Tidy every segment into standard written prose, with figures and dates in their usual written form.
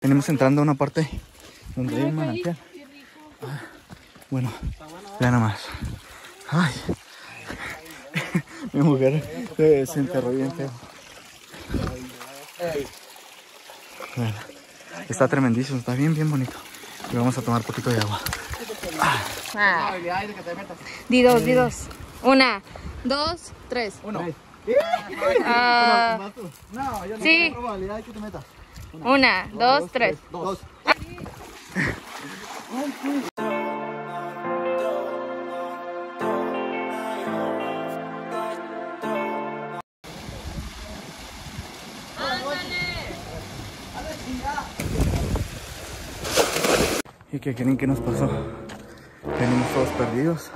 Venimos entrando a una parte donde hay un manantial. Bueno, vean nomás. Ay, mi mujer se enterró bien feo. Bueno, está tremendísimo, está bien bonito. Y vamos a tomar un poquito de agua. Di dos. 1, 2, 3. 1. Sí. 1, 2, 3. 2. ¿Y qué creen que nos pasó? Venimos todos perdidos.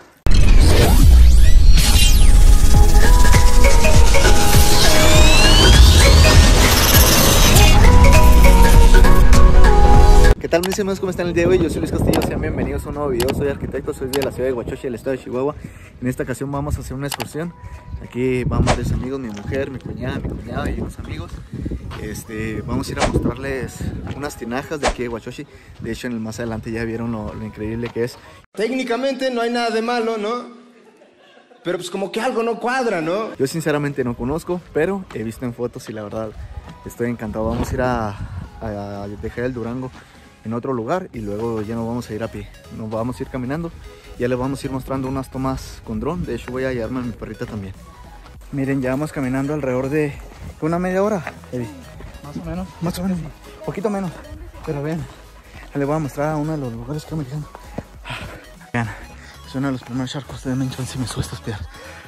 ¿Qué tal mis amigos? ¿Cómo están el día de hoy? Yo soy Luis Castillo, sean bienvenidos a un nuevo video. Soy arquitecto, soy de la ciudad de Huachochi, el estado de Chihuahua. En esta ocasión vamos a hacer una excursión. Aquí van varios amigos, mi mujer, mi cuñada y unos amigos. Vamos a ir a mostrarles unas tinajas de aquí de Huachochi. De hecho, más adelante ya vieron lo increíble que es. Técnicamente no hay nada de malo, ¿no? Pero pues como que algo no cuadra, ¿no? Yo sinceramente no conozco, pero he visto en fotos y la verdad estoy encantado. Vamos a ir a dejar el Durango en otro lugar y luego ya nos vamos a ir a pie. Nos vamos a ir caminando. Ya les vamos a ir mostrando unas tomas con dron. De hecho voy a llevarme a mi perrita también. Miren, ya vamos caminando alrededor de una media hora, Eddie. Más o menos, poquito menos. Pero vean, les voy a mostrar uno de los lugares que me quedan. Vean, es uno de los primeros charcos de Menchón. Si me sube estas piedras.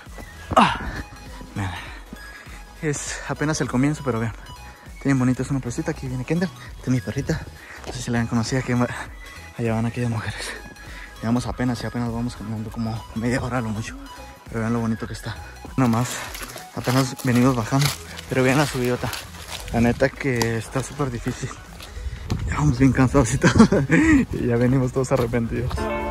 Vean, es apenas el comienzo, pero vean, tienen bonita, es una presita. Aquí viene Kendall, esta es mi perrita. No sé si la han conocido, que allá van aquellas mujeres. Llevamos apenas vamos caminando como media hora a lo mucho. Pero vean lo bonito que está. Nomás, apenas venimos bajando. Pero vean la subidota. La neta que está súper difícil. Ya vamos bien cansados y todo. Y ya venimos todos arrepentidos.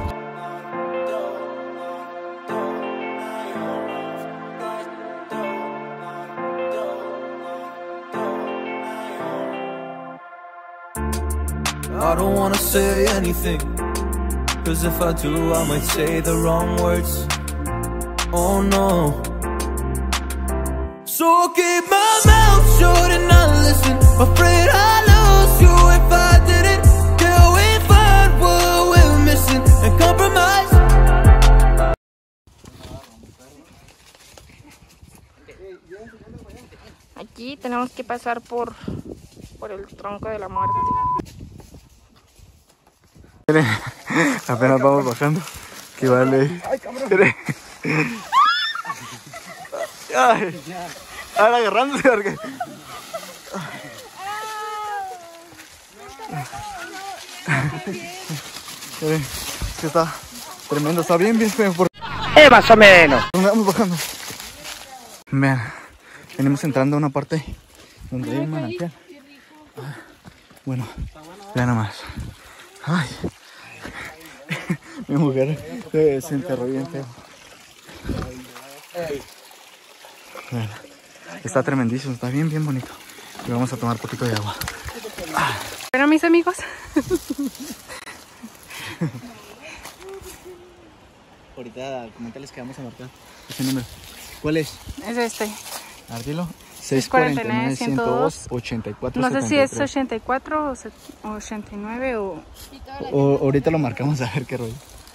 I don't wanna say anything, cause if I do I might say the wrong words. Oh no. So I'll keep my mouth shut and not listen. Afraid I'd lose you if I didn't. Till we find what we're missing and compromise. Aquí tenemos que pasar por el tronco de la muerte. Miren, apenas vamos bajando. Que vale. Miren. Ay, ahora agarrándose porque... Miren, que está tremendo, está bien feo. Más o menos. Vamos bajando. Vean, venimos entrando a una parte donde hay un manantial. Bueno, vean nomás. Ay, mi mujer se enterró bien feo. Vean, está tremendísimo, está bien bonito. Y vamos a tomar un poquito de agua. Bueno, mis amigos, Ahorita comentarles que vamos a marcar ese número. ¿Cuál es? es este. Ardilo. 649 102 84 No sé si es 73. 84 o 89 o... Ahorita lo marcamos a ver qué rollo.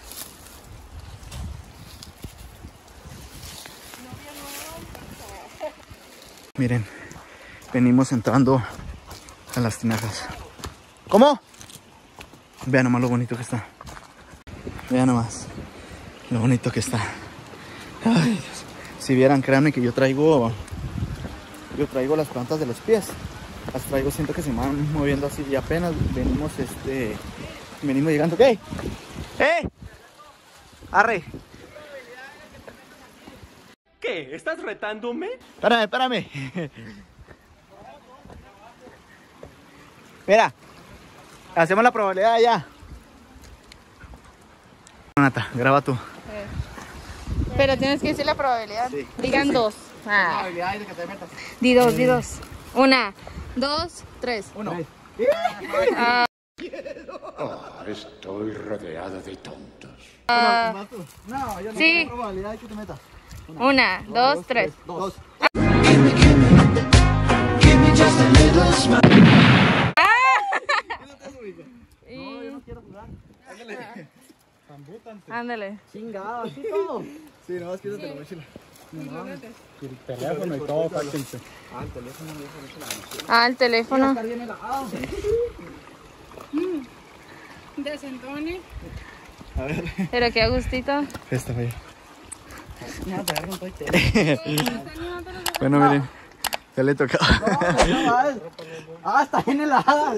Miren, venimos entrando a las tinajas. ¿Cómo? Vean nomás lo bonito que está. Vean nomás lo bonito que está. Ay, Dios. Si vieran, créanme que yo traigo las plantas de los pies. Las traigo, siento que se me van moviendo así. Y apenas venimos llegando. ¿Qué? Arre. ¿Qué? ¿Estás retándome? Espérame. Mira, hacemos la probabilidad ya. Nata, graba tú. Pero tienes que decir la probabilidad. Sí. Digan Sí. 2. Probabilidad de que te metas. Di dos. 1, 2, 3. 1. Estoy rodeado de tontos. No, yo no Sí. tengo probabilidad de que te metas. 1, 2, 3. Dos. No, yo no quiero jugar. Ándale. Ándale. Chingado, así todo. Sí, no, es que quítate la mochila. El teléfono y todo, sáquense. Ah, el teléfono. Desentone. A ver. Pero qué a gustito. Esta fue. Bueno, miren. Ya le toca. Ah, está bien helada.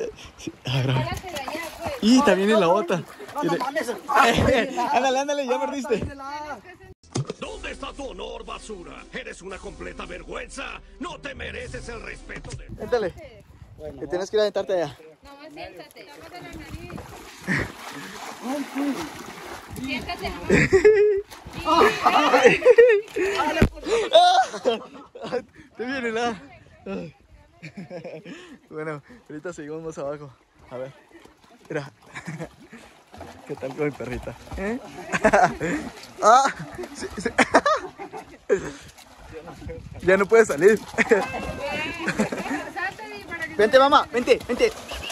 Y también en la bota. Ándale, ándale, ya perdiste. ¿Dónde está tu honor, basura? Eres una completa vergüenza. No te mereces el respeto de... Éntale. Que tienes que ir a aventarte allá. No, siéntate. Tápate la nariz. Siéntate. Te viene la. Bueno, ahorita seguimos más abajo. A ver. Mira. ¿Qué tal con mi perrita? ¿Eh? Ah, sí, sí. Ya no puede salir. Vente, mamá, vente, vente.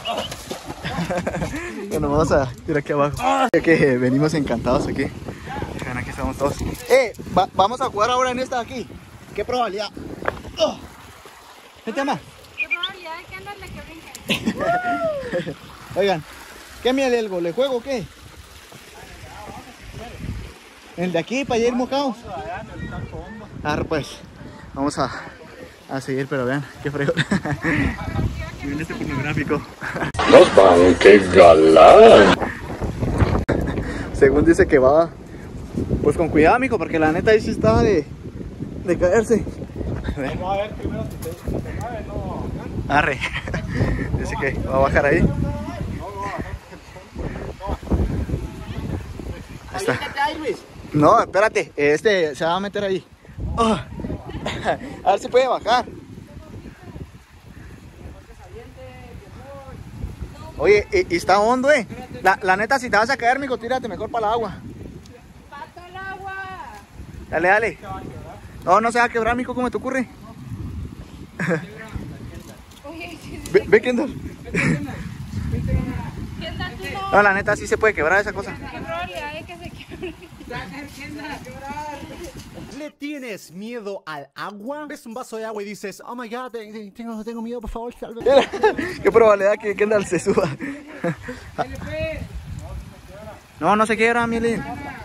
Bueno, vamos a ir aquí abajo. Ya que venimos encantados aquí. Vean, aquí estamos todos. Vamos a jugar ahora en esta de aquí. ¿Qué probabilidad? Vente, mamá. ¿Qué probabilidad de que andan de que brinquen? Oigan, ¿qué miel algo? ¿Le juego o qué? ¿El de aquí para ir mojados? Ah, pues, vamos a seguir, pero vean, qué fregón. Miren este pornográfico. Nos van, qué galán. Según dice que va, pues con cuidado, amigo, porque la neta ahí sí estaba de caerse. Vamos a ver primero si te mueve, no. Arre. Dice que va a bajar ahí. Ahí está. No, espérate, este se va a meter ahí. Oh. A ver si puede bajar. Oye, y está hondo, La neta, si te vas a caer, mijo, tírate mejor para el agua. ¡Pasa el agua! Dale, dale. No, no se va a quebrar, mijo, ¿cómo te ocurre? Ve, Kendall. No, la neta, sí se puede quebrar esa cosa. ¿Qué probabilidad de que se quiebre? ¿Le tienes miedo al agua? Ves un vaso de agua y dices, oh my god, tengo miedo, por favor, salve. ¿Qué probabilidad que Kendall se suba? No, no se quiebra, Mielin.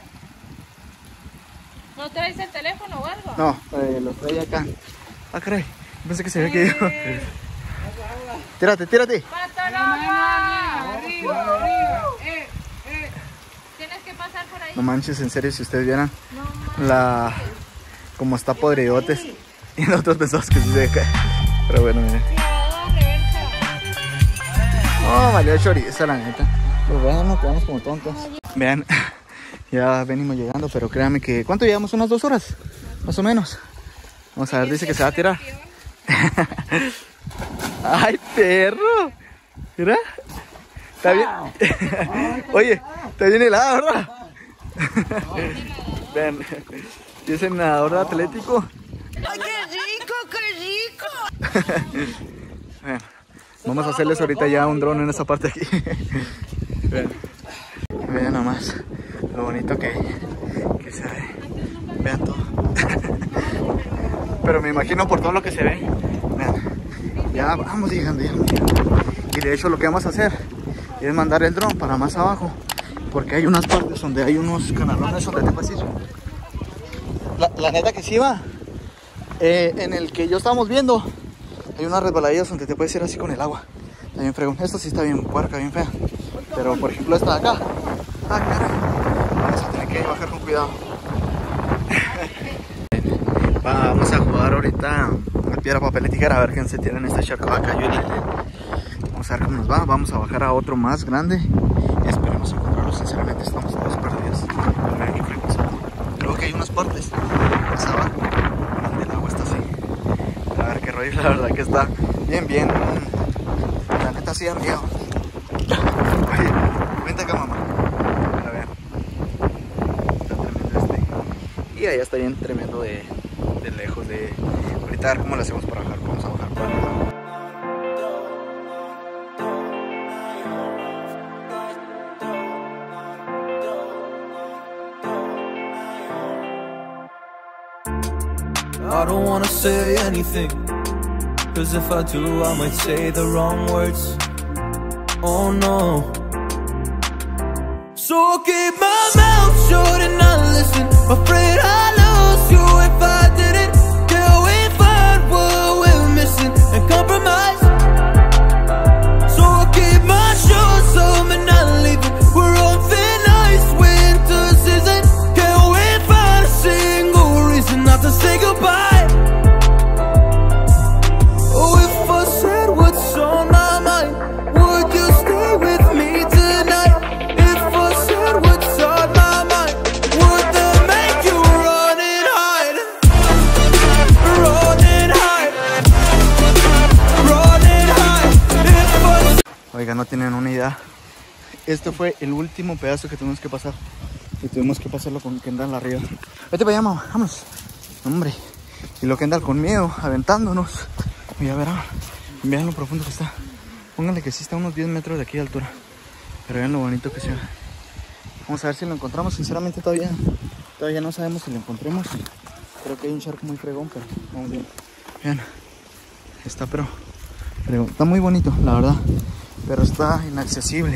¿No traes el teléfono o algo? No, lo trae acá. Ah, caray. Pensé que se había quedado. Tírate, tírate. ¡Pata el agua! ¡Arriba, arriba! Tienes que pasar por ahí. No manches, en serio, si ustedes vieran como está podridotes. Y nosotros pensamos que sí se cae. Pero bueno, miren. No, valió chorizo, la neta. Pues bueno, nos quedamos como tontos. Vean, ya venimos llegando, pero créanme que... ¿Cuánto llevamos? ¿Unas 2 horas? Más o menos. Vamos a ver, dice que se va a tirar. ¡Ay, perro! Mira. Está bien. Oye, está bien helada, ¿verdad? Vean, es el nadador atlético. ¡Ay, qué rico, qué rico! Vean, vamos a hacerles ahorita ya un dron en esa parte aquí. Vean nomás lo bonito que se ve. Vean todo. Pero me imagino por todo lo que se ve. Vean, ya vamos llegando, ya vamos llegando. Y de hecho lo que vamos a hacer es mandar el dron para más abajo, porque hay unas partes donde hay unos canalones donde te puedes ir. La neta que sí va. En el que yo estábamos viendo hay unas resbaladillas donde te puedes ir así con el agua. También fregón. Esta sí está bien puerca, bien fea. Pero por ejemplo esta de acá. Ah, caray. Vamos a tener que bajar con cuidado. Vamos a jugar ahorita a piedra, papel y tijera. A ver quién se tira en este charco de acá. Vamos a ver cómo nos va. Vamos a bajar a otro más grande. Esperemos encontrarlo. Sinceramente estamos todos perdidos. A ver qué fregos. Creo que hay unas partes más abajo donde el agua está así. A ver qué rollo. La verdad que está bien. La neta así arriba. Vente acá, mamá. A ver. Está tremendo Y allá está bien tremendo de lejos. Ahorita a ver cómo lo hacemos para bajar. Vamos a bajar para allá. I don't wanna say anything, cause if I do I might say the wrong words. Oh no. So I'll keep my mouth shut and not listen. Afraid I'd lose you if I didn't. Till we find what we're missing and compromise. So I'll keep my shoes on and not leaving. We're on thin ice, winter season. Can't we find a single reason not to say goodbye? Oiga, no tienen una idea. Este fue el último pedazo que tuvimos que pasar. Y tuvimos que pasarlo con Kendall arriba. Vete para allá, mamá, vamos. Hombre. Y lo Kendall con miedo, aventándonos. Y ya verán. Vean lo profundo que está. Pónganle que sí está a unos 10 metros de aquí de altura. Pero vean lo bonito que se ve. Vamos a ver si lo encontramos. Sinceramente todavía no sabemos si lo encontremos. Creo que hay un charco muy fregón, pero vamos bien. Vean. Está pero está muy bonito, la verdad. Pero está inaccesible.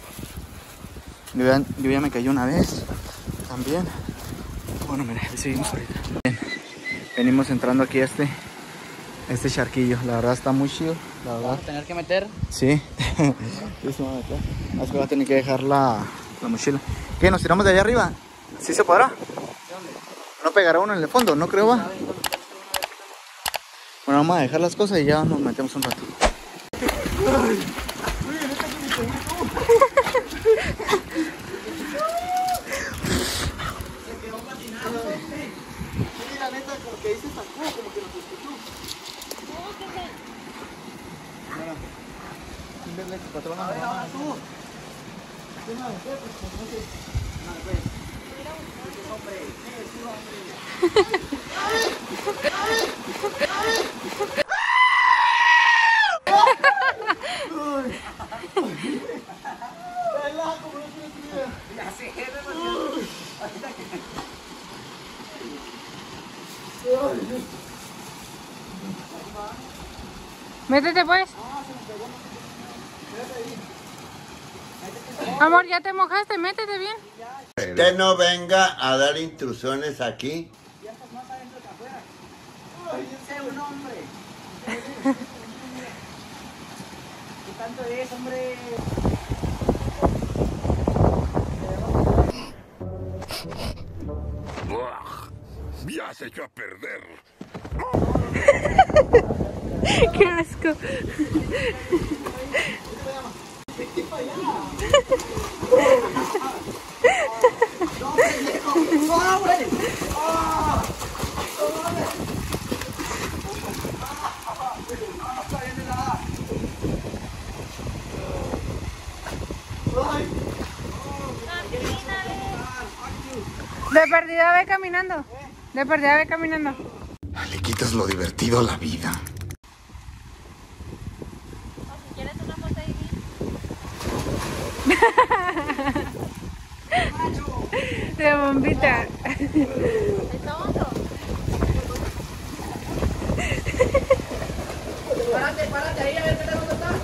Yo ya me cayó una vez también. Bueno, mira, seguimos ahorita. Bien. Venimos entrando aquí a este charquillo. La verdad está muy chido, la verdad. ¿Vamos a tener que meter? Sí. Sí, se va a meter. Más que va a tener que dejar la mochila. ¿Qué? ¿Nos tiramos de allá arriba? ¿Sí se podrá? ¿No pegará uno en el fondo? No creo, va. Bueno, vamos a dejar las cosas y ya nos metemos un rato. Métete pues. Amor, ya te mojaste, métete bien. Usted no venga a dar instrucciones aquí. Ya estás más adentro que afuera. Ay, yo sé un hombre. ¿Qué tanto es, hombre? Me has hecho a perder. ¡Qué asco! De perdida ve caminando. De perdida ve caminando. Le quitas lo divertido a la vida. Si quieres una foto ahí. De bombita. ¿Está hondo? Párate ahí a ver qué te va a contar.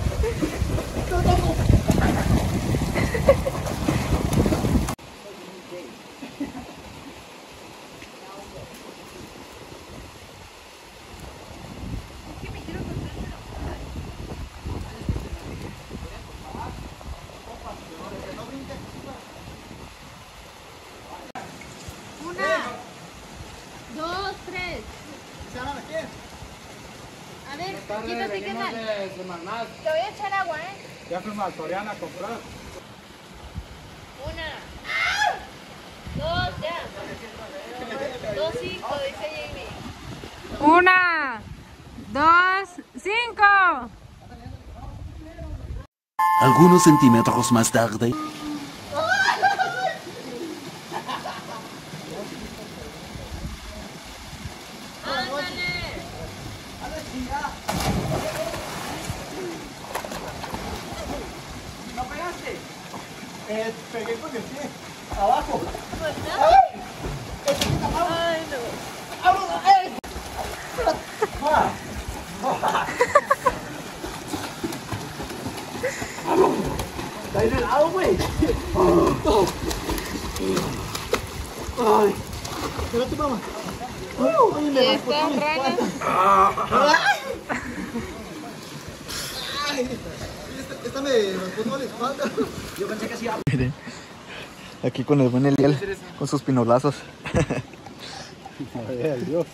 A ver, quítate, ¿qué tal? Te voy a echar agua, ¿eh? Ya fuimos al Soriana a comprar. 1, 2, ya. 2, 5, dice Jamie. 1, 2, 5. Algunos centímetros más tarde. ¿No pegaste? Pegué con el pie. Abajo. ¡Ay! ¡Ay, no! ¡Vámonos! ¡Ey! ¡Está en el lado, güey! ¡Ay! Espérate, mamá. ¡Ay, me Esta rana. ¡Ay! Esta me puso la espalda. Yo pensé que hacía. Miren, aquí con el buen Eliel, con sus pinolazos. La bebida de Dios.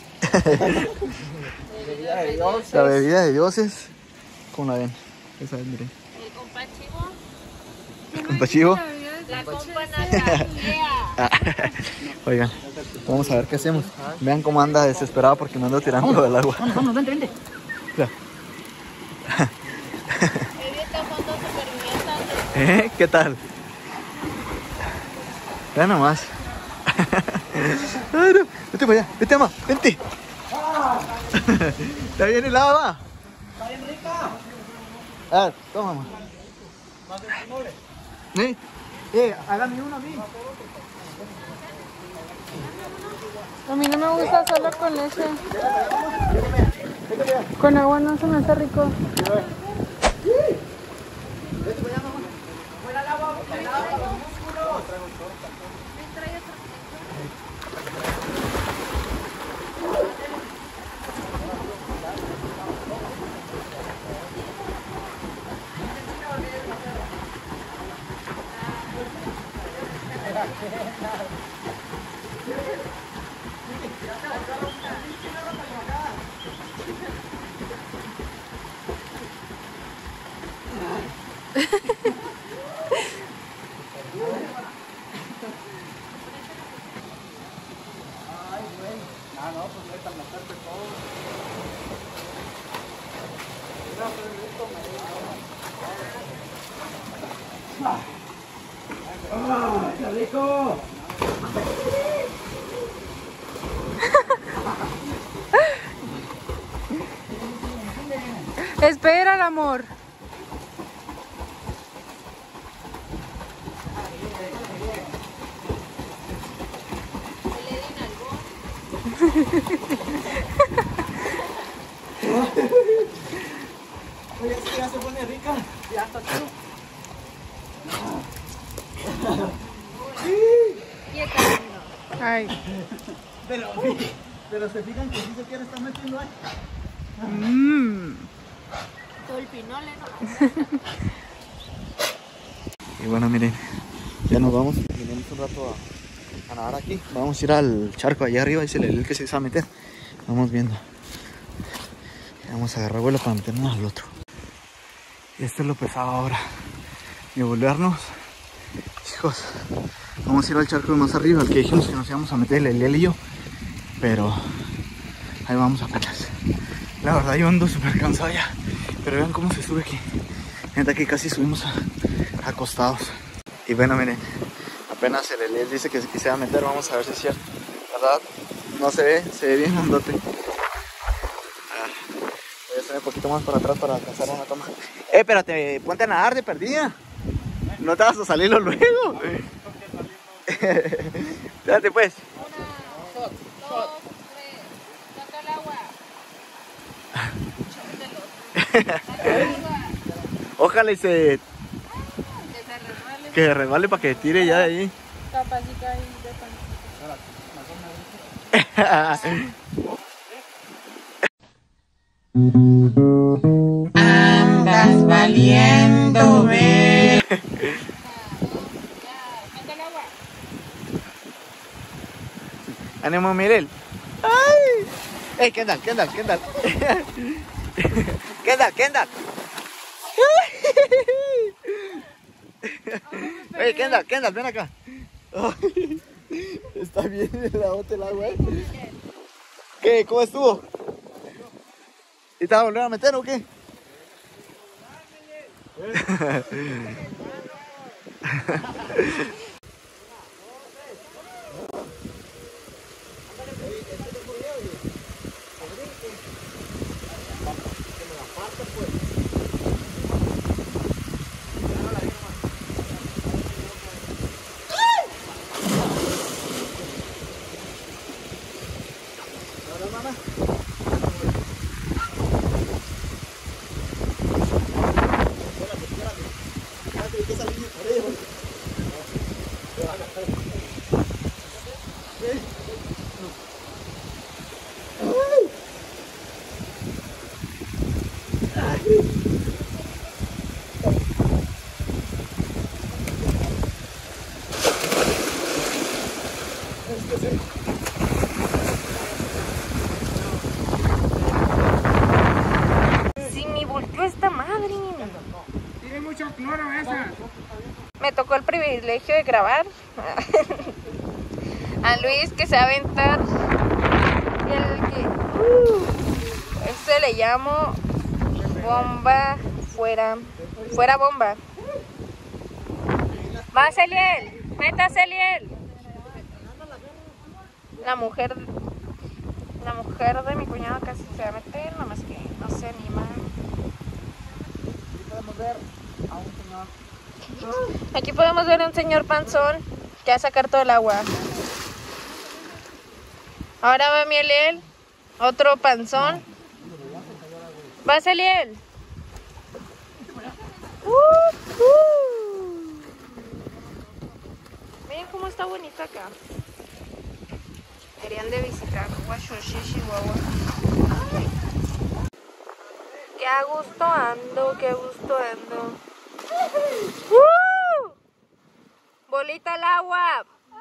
La bebida de dioses. ¿Cómo la ven? Esa es, miren. El compa chivo. ¿El compa chivo? La compa nata. Oigan, vamos a ver qué hacemos. Vean cómo anda desesperada porque me ando tirando del agua. Vamos, vente, vente. Ya. Evita fondo superviviente. ¿Qué tal? Vean nomás. Ay, no. Vete para allá, vete, mamá, vente. Está bien helada. Está bien rica. A ver, toma, mamá. Hágame uno a mí. A mí no me gusta solo con leche. Con agua no se me hace rico. Fuera el agua, el agua para los músculos. ¡Qué rico! Espera, el amor. Oye, es que ya se pone rica. Ya está chido. Ay. Pero se fijan que sí se quiere estar metiendo ahí. Todo el pinole, ¿no? Y bueno, miren, ya nos vamos. Venimos un rato a nadar aquí. Vamos a ir al charco allá arriba. Dice el que se va a meter. Vamos viendo. Vamos a agarrar vuelo para meternos al otro. Y esto es lo pesado ahora. Y volvernos. Hijos, vamos a ir al charco de más arriba, al que dijimos que nos íbamos a meter el Eliel y yo. Pero ahí vamos apenas. La verdad yo ando súper cansado ya. Pero vean cómo se sube aquí. Neta que casi subimos acostados. Y bueno, miren, apenas el Eliel dice que se va a meter. Vamos a ver si es cierto. ¿Verdad? No se ve bien hondote. Voy a hacer un poquito más para atrás para alcanzar una toma. Espérate, ponte a nadar de perdida. No te vas a salirlo luego. Espérate pues. 1, 2, 3. Saca el agua. Saca el agua. Ojalá y se... resbale. Que resbale para que tire ya de ahí. Capaz y cae Andas valiendo, ve. Ánimo, Mirel. ¡Ay! ¡Ey, Kendall! Kendall! ¡Ey, Kendall, ven acá! Ay, está bien helado el agua. ¿Qué? ¿Cómo estuvo? ¿Y te vas a volver a meter o qué? Sí, me volteó esta madre. Tiene mucho cloro esa. Me tocó el privilegio de grabar a Luis, que se va a aventar el que este le llamo bomba fuera bomba. Va, Celiel, vete, Celiel. La mujer de mi cuñado casi se va a meter, nada más que no se anima. Podemos ver a un señor. Aquí podemos ver a un señor panzón que va a sacar todo el agua. Ahora va Mieliel, otro panzón. Va Celiel. Miren cómo está bonito acá. Deberían de visitar Huachochi, Chihuahua. Qué a gusto ando, qué a gusto ando. Bolita al agua.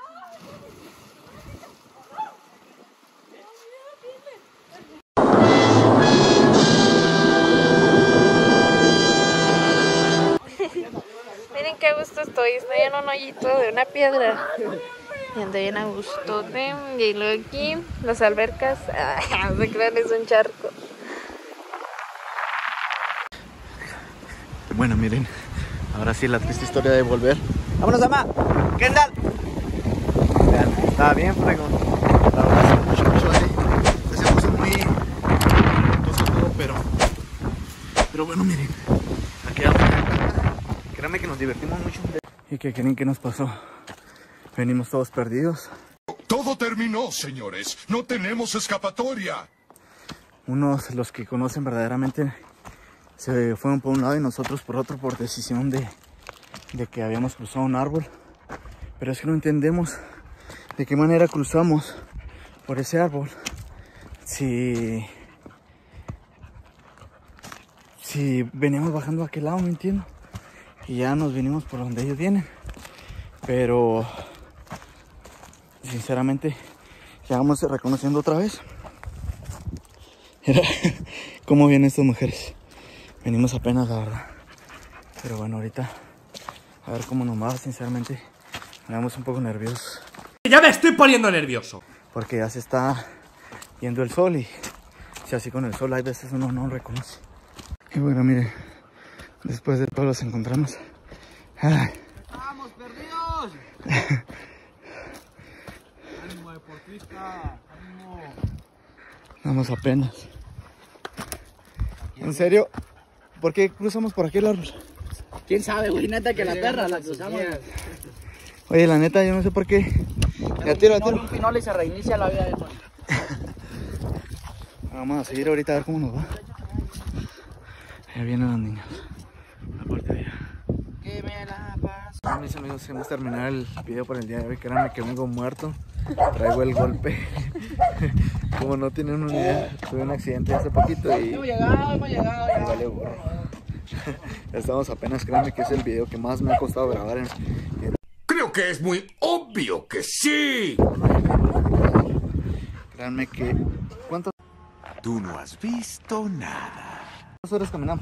Miren qué a gusto estoy en un hoyito de una piedra. Y ando bien a gustote. Y luego aquí, las albercas. No se crean, es un charco. Bueno, miren, ahora sí la triste historia de volver. ¡Vámonos, ama! ¡Kendall! Vean, estaba bien fregón. La verdad, mucho así. Se puso muy todo, pero bueno, miren, aquí algo. Créanme que nos divertimos mucho. ¿Y qué creen que nos pasó? Venimos todos perdidos. Todo terminó, señores. No tenemos escapatoria. Unos, los que conocen verdaderamente, se fueron por un lado y nosotros por otro, por decisión de que habíamos cruzado un árbol. Pero es que no entendemos de qué manera cruzamos por ese árbol. Si veníamos bajando a aquel lado, no entiendo. Y ya nos vinimos por donde ellos vienen. Pero sinceramente ya vamos reconociendo otra vez. Mira cómo vienen estas mujeres. Venimos apenas, la verdad. Pero bueno, ahorita a ver cómo nos va. Sinceramente me damos un poco nerviosos. Ya me estoy poniendo nervioso. Porque ya se está yendo el sol y si así con el sol hay veces uno no reconoce. Y bueno, miren, después de todo los encontramos. Ay. ¡Estamos perdidos! ¡Ánimo, deportista! ¡Ánimo! Vamos apenas. ¿En serio? ¿Por qué cruzamos por aquel árbol? ¿Quién sabe, güey? Neta que la perra la cruzamos. Oye, la neta, yo no sé por qué. Ya tiro. Un pinol y se reinicia la vida de Juan. Vamos a seguir ahorita a ver cómo nos va. Ahí vienen los niños. Aparte de allá. Que me la paso. Bueno, mis amigos, hemos terminado el video por el día de hoy. Créanme que vengo muerto. Traigo el golpe. Como no tienen una idea, tuve un accidente hace poquito y... Hemos llegado. Y vale burro. Ya estamos apenas, créanme que es el video que más me ha costado grabar en... Creo que es muy obvio que sí. Créanme que... ¿Cuántas? Tú no has visto nada. ¿Cuántas horas caminamos?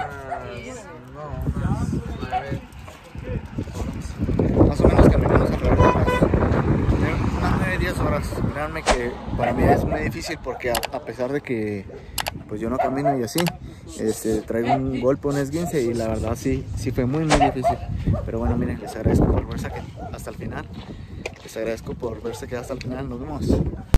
Más o menos caminamos alrededor de unas 9-10 horas. Créanme que para mí es muy difícil porque a pesar de que pues yo no camino y así, traigo un golpe, un esguince, y la verdad sí fue muy difícil. Pero bueno, miren, les agradezco por verse hasta el final. Les agradezco por verse que hasta el final. Nos vemos.